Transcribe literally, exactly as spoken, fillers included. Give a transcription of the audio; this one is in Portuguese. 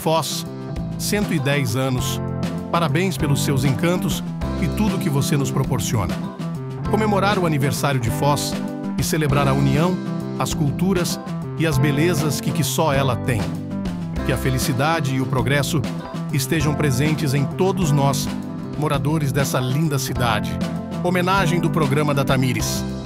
Foz, cento e dez anos. Parabéns pelos seus encantos e tudo que você nos proporciona. Comemorar o aniversário de Foz e celebrar a união, as culturas e as belezas que, que só ela tem. Que a felicidade e o progresso estejam presentes em todos nós, moradores dessa linda cidade. Homenagem do programa da Tamires.